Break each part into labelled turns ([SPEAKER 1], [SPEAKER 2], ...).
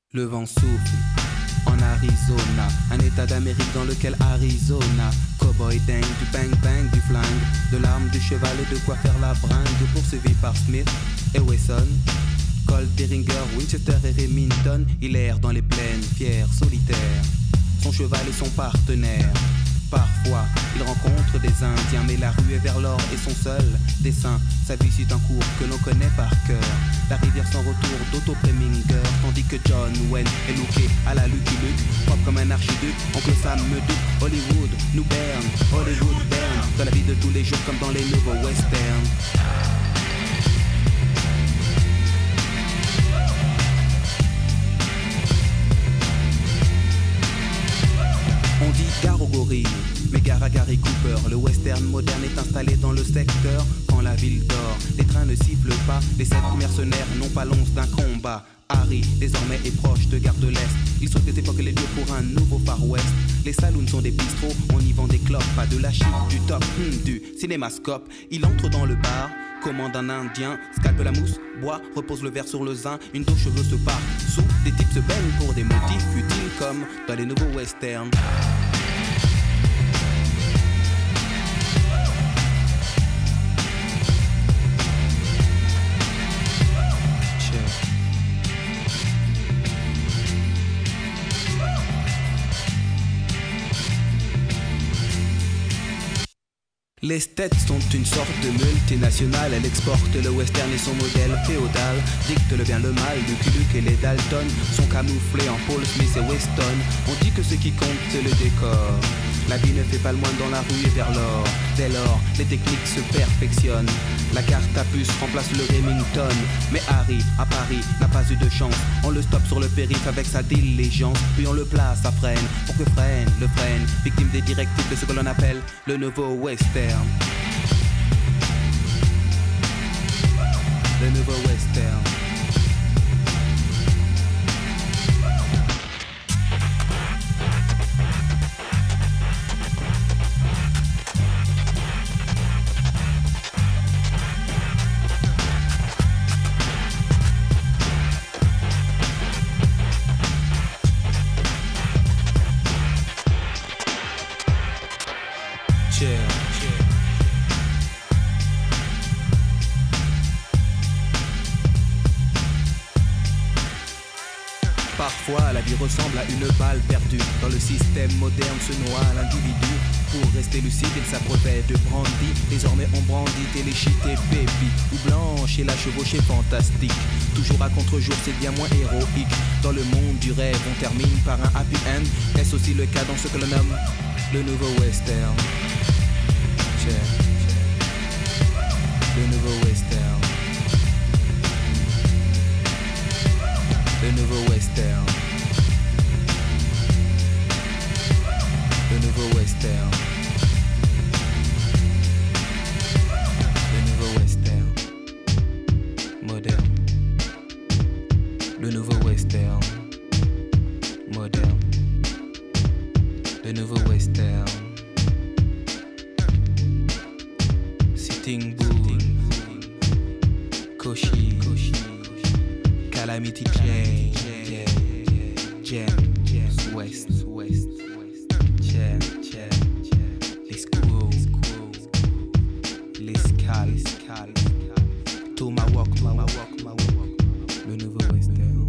[SPEAKER 1] Le vent souffle en Arizona, un état d'Amérique dans lequel Arizona. Cowboy dingue, du bang bang, du flingue, de l'arme, du cheval et de quoi faire la bringue. Poursuivi par Smith et Wesson, Colt, Derringer, Winchester et Remington. Il erre dans les plaines, fier, solitaire, son cheval et son partenaire. Parfois, il rencontre des Indiens, mais la rue est vers l'or et son seul dessin. Sa vie suit un cours que l'on connaît par cœur. La rivière sans retour d'Otto Preminger, tandis que John Wayne est looké à la Lucky Luke, propre comme un archiduc. Oncle Sam me doute, Hollywood nous berne, Hollywood berne, dans la vie de tous les jours comme dans les nouveaux westerns. On dit gare aux gorilles, mais gare à Gary Cooper. Le western moderne est installé dans le secteur. Quand la ville dort, les trains ne sifflent pas. Les 7 mercenaires n'ont pas l'once d'un combat. Harry, désormais, est proche de Gare de l'Est. Il souhaite des époques les lieux pour un nouveau Far West. Les saloons sont des bistrots, on y vend des clopes. Pas de la chic, du top, du cinémascope. Il entre dans le bar, commande un indien, scalpe la mousse, boit, repose le verre sur le zin. Une dos cheveux se part sous, des types se baignent pour des motifs futiles comme dans les nouveaux westerns. Les States sont une sorte de multinationale. Elle exporte le western et son modèle féodal. Dicte le bien, le mal, Lucky Luke et les Dalton sont camouflés en Paul Smith et Weston. On dit que ce qui compte c'est le décor. La vie ne fait pas le moins dans la rue et vers l'or. Dès lors, les techniques se perfectionnent. La carte à puce remplace le Remington. Mais Harry, à Paris, n'a pas eu de chance. On le stoppe sur le périph' avec sa diligence. Puis on le place à freine, pour que freine, le freine. Victime des directives de ce que l'on appelle le nouveau western. Le nouveau western. Parfois, la vie ressemble à une balle perdue. Dans le système moderne se noie l'individu. Pour rester lucide, il s'abreuvait de brandy. Désormais, on brandit téléchite et baby. Ou blanche et la chevauchée fantastique. Toujours à contre-jour, c'est bien moins héroïque. Dans le monde du rêve, on termine par un happy end. Est-ce aussi le cas dans ce que l'on nomme le nouveau western? Le nouveau western. Le nouveau western. Le nouveau western. Le nouveau western. Moderne. Le nouveau western. Moderne. Le nouveau western. Sitting Bull. Koshi. Calamity Jam, West, Jam, les squirrels, les scales, Tomahawk, le nouveau western,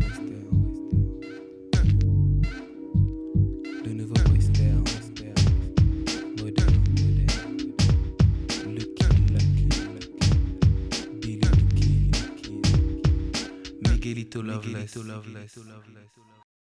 [SPEAKER 1] le nouveau western, moderne, Lucky, Billy, Miguelito Loveless.